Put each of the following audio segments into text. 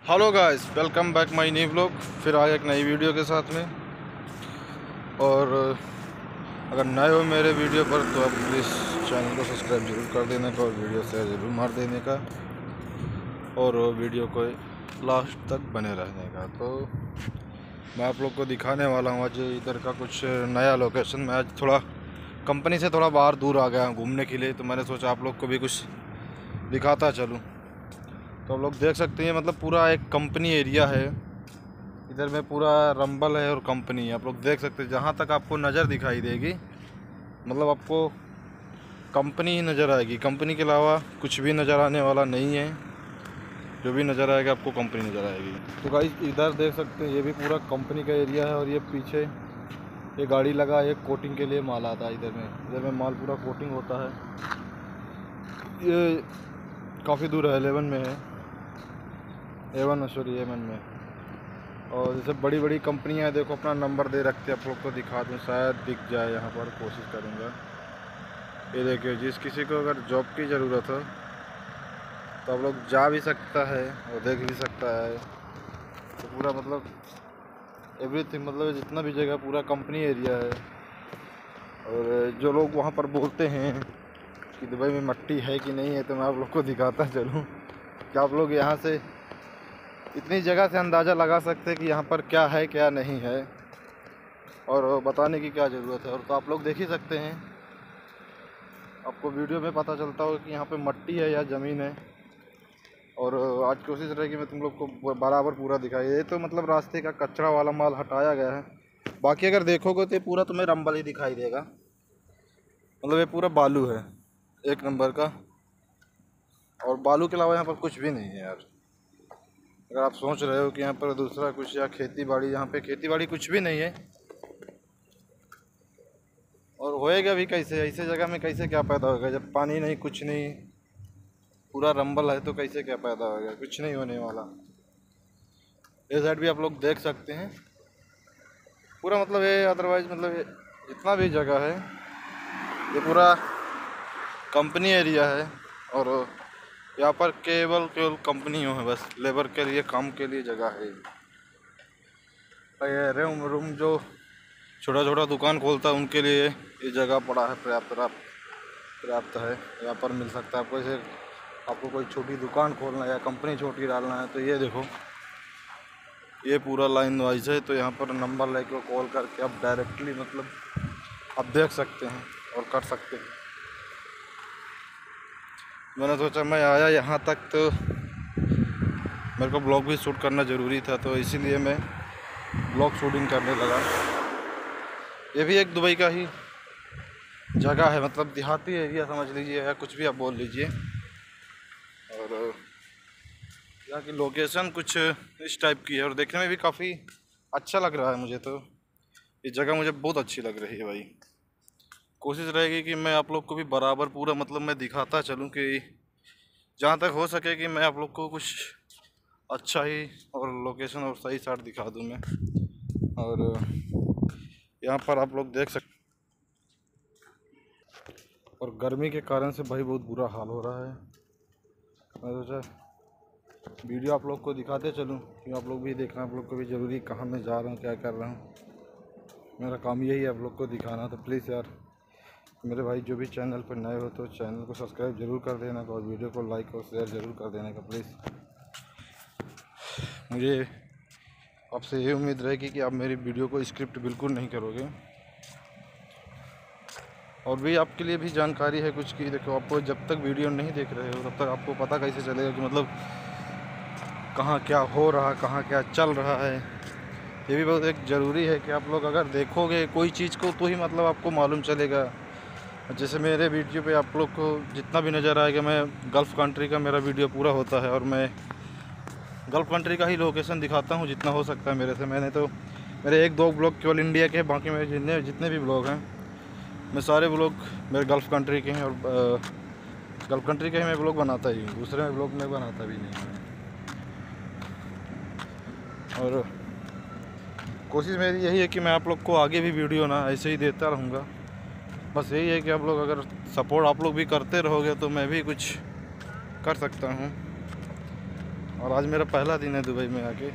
Hello guys, welcome back my new blog. फिर आए एक नई वीडियो के साथ में। और अगर नए हो मेरे वीडियो पर तो आप प्लीज़ चैनल को सब्सक्राइब जरूर कर देने का और वीडियो शेयर ज़रूर मार देने का और वीडियो को लास्ट तक बने रहने का। तो मैं आप लोग को दिखाने वाला हूँ आज इधर का कुछ नया लोकेशन। मैं आज थोड़ा कंपनी से थोड़ा बाहर दूर आ गया हूँ घूमने के लिए, तो मैंने सोचा आप लोग को भी कुछ दिखाता चलूँ। तो आप लोग देख सकते हैं, मतलब पूरा एक कंपनी एरिया है इधर में, पूरा रंबल है और कंपनी है। आप लोग देख सकते हैं, जहाँ तक आपको नज़र दिखाई देगी मतलब आपको कंपनी ही नज़र आएगी। कंपनी के अलावा कुछ भी नज़र आने वाला नहीं है। जो भी नज़र आएगा आपको कंपनी नज़र आएगी। तो गाइस इधर देख सकते हैं, ये भी पूरा कंपनी का एरिया है। और ये पीछे ये गाड़ी लगा है, कोटिंग के लिए माल आता है इधर में माल पूरा कोटिंग होता है। ये काफ़ी दूर है, 11 में है, एवन में। और जैसे बड़ी बड़ी कंपनियां हैं, देखो अपना नंबर दे रखते हैं। आप लोग को दिखा दूँ, शायद दिख जाए यहाँ पर, कोशिश करूँगा। ये देखिए, जिस किसी को अगर जॉब की ज़रूरत हो तो आप लोग जा भी सकता है और देख भी सकता है। तो पूरा मतलब एवरीथिंग, मतलब जितना भी जगह पूरा कंपनी एरिया है। और जो लोग वहाँ पर बोलते हैं कि दुबई में मट्टी है कि नहीं है, तो मैं आप लोग को दिखाता चलूँ कि आप लोग यहाँ से इतनी जगह से अंदाज़ा लगा सकते हैं कि यहाँ पर क्या है क्या नहीं है, और बताने की क्या ज़रूरत है। और तो आप लोग देख ही सकते हैं, आपको वीडियो में पता चलता होगा कि यहाँ पे मट्टी है या ज़मीन है। और आज कोशिश रहेगी मैं तुम लोग को बराबर पूरा दिखाई दे। तो मतलब रास्ते का कचरा वाला माल हटाया गया है। बाकी अगर देखोगे तो ये पूरा तुम्हें रंबल ही दिखाई देगा। मतलब ये पूरा बालू है एक नंबर का, और बालू के अलावा यहाँ पर कुछ भी नहीं है यार। अगर आप सोच रहे हो कि यहाँ पर दूसरा कुछ या खेती बाड़ी, यहाँ पे खेती बाड़ी कुछ भी नहीं है। और होएगा भी कैसे, ऐसे जगह में कैसे क्या पैदा होगा जब पानी नहीं, कुछ नहीं, पूरा रंबल है, तो कैसे क्या पैदा होगा? कुछ नहीं होने वाला। ये साइड भी आप लोग देख सकते हैं पूरा, मतलब ये अदरवाइज मतलब ये जितना भी जगह है ये पूरा कंपनी एरिया है। और यहाँ पर केवल कंपनियों है, बस लेबर के लिए, काम के लिए जगह है। ये रूम रूम जो छोटा छोटा दुकान खोलता है उनके लिए ये जगह पड़ा है, पर्याप्त है। यहाँ पर मिल सकता है आपको। जैसे आपको कोई छोटी दुकान खोलना है या कंपनी छोटी डालना है, तो ये देखो, ये पूरा लाइन वाइज है। तो यहाँ पर नंबर लेके कॉल करके आप डायरेक्टली मतलब आप देख सकते हैं और कर सकते हैं। मैंने सोचा मैं आया यहाँ तक तो मेरे को ब्लॉग भी शूट करना ज़रूरी था, तो इसीलिए मैं ब्लॉग शूटिंग करने लगा। ये भी एक दुबई का ही जगह है, मतलब देहाती एरिया समझ लीजिए या कुछ भी आप बोल लीजिए। और यहाँ की लोकेशन कुछ इस टाइप की है और देखने में भी काफ़ी अच्छा लग रहा है मुझे। तो ये जगह मुझे बहुत अच्छी लग रही है भाई। कोशिश रहेगी कि मैं आप लोग को भी बराबर पूरा मतलब मैं दिखाता चलूँ कि जहाँ तक हो सके कि मैं आप लोग को कुछ अच्छा ही और लोकेशन और सही साइड दिखा दूँ मैं। और यहाँ पर आप लोग देख सकते, और गर्मी के कारण से भाई बहुत बुरा हाल हो रहा है। मैं सोचा वीडियो आप लोग को दिखाते चलूँ क्योंकि आप लोग भी देखना, आप लोग को भी ज़रूरी कहाँ मैं जा रहा हूँ, क्या कर रहा हूँ। मेरा काम यही है आप लोग को दिखाना। तो प्लीज़ यार मेरे भाई जो भी चैनल पर नए हो तो चैनल को सब्सक्राइब ज़रूर कर देना का और वीडियो को लाइक और शेयर ज़रूर कर देने का प्लीज़। मुझे आपसे ये उम्मीद रहेगी कि आप मेरी वीडियो को स्क्रिप्ट बिल्कुल नहीं करोगे। और भी आपके लिए भी जानकारी है कुछ की, देखो आपको जब तक वीडियो नहीं देख रहे हो तब तक आपको पता कैसे चलेगा कि मतलब कहाँ क्या हो रहा, कहाँ क्या चल रहा है। ये भी बहुत एक ज़रूरी है कि आप लोग अगर देखोगे कोई चीज़ को तो ही मतलब आपको मालूम चलेगा। जैसे मेरे वीडियो पे आप लोग को जितना भी नज़र आएगा, मैं गल्फ़ कंट्री का मेरा वीडियो पूरा होता है और मैं गल्फ़ कंट्री का ही लोकेशन दिखाता हूँ जितना हो सकता है मेरे से। मैंने तो मेरे एक दो ब्लॉग केवल इंडिया के, बाकी मेरे जितने भी ब्लॉग हैं मैं सारे ब्लॉग मेरे गल्फ़ कंट्री के हैं। और गल्फ़ कंट्री के ही मैं ब्लॉग बनाता ही हूँ, दूसरे में ब्लॉग में बनाता भी नहीं है। और कोशिश मेरी यही है कि मैं आप लोग को आगे भी वीडियो ना ऐसे ही देता रहूँगा। बस यही है कि आप लोग अगर सपोर्ट आप लोग भी करते रहोगे तो मैं भी कुछ कर सकता हूँ। और आज मेरा पहला दिन है दुबई में आके।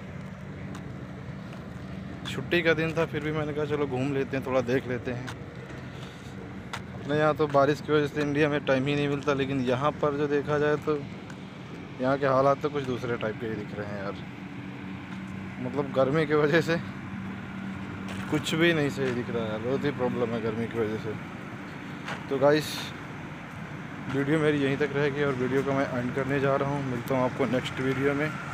छुट्टी का दिन था, फिर भी मैंने कहा चलो घूम लेते हैं, थोड़ा देख लेते हैं। अपने यहाँ तो बारिश की वजह से इंडिया में टाइम ही नहीं मिलता, लेकिन यहाँ पर जो देखा जाए तो यहाँ के हालात तो कुछ दूसरे टाइप के ही दिख रहे हैं यार। मतलब गर्मी की वजह से कुछ भी नहीं सही दिख रहा है, बहुत ही प्रॉब्लम है गर्मी की वजह से। तो गाइस वीडियो मेरी यहीं तक रहेगी और वीडियो को मैं एंड करने जा रहा हूँ। मिलता हूँ आपको नेक्स्ट वीडियो में।